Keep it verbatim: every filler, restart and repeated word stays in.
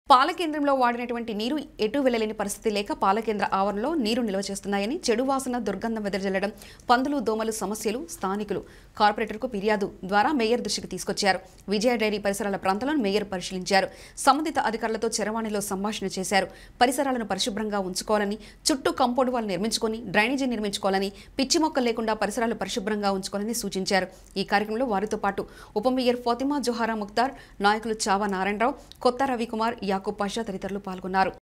పాల కేంద్రంలో వాడినటువంటి నీరు ఎటు వెళ్లలేని పరిస్థితి లేక పాల కేంద్ర ఆవరణలో నీరు నిల్వ చేస్తున్నాయని చెడు వాసన దుర్గంధం వెదజల్లడం పందులు దోమలు సమస్యలు స్థానికులు కార్పొరేటర్కు ఫిర్యాదు ద్వారా మేయర్ దృష్టికి తీసుకొచ్చారు. విజయ డైరీ పరిసరాల ప్రాంతాలను మేయర్ పరిశీలించారు. సంబంధిత అధికారులతో చరవాణిలో సంభాషణ చేశారు. పరిసరాలను పరిశుభ్రంగా ఉంచుకోవాలని, చుట్టూ కాంపౌండ్ వాల్ నిర్మించుకొని డ్రైనేజీ నిర్మించుకోవాలని, పిచ్చి మొక్కలు లేకుండా పరిసరాలు పరిశుభ్రంగా ఉంచుకోవాలని సూచించారు. ఈ కార్యక్రమంలో వారితో పాటు ఉప మేయర్ ఫాతిమా జోహారా ముఖ్తార్, నాయకులు చావా నారాయణరావు, కొత్త రవికుమార్, యాకూబ్ పాషా తదితరులు పాల్గొన్నారు.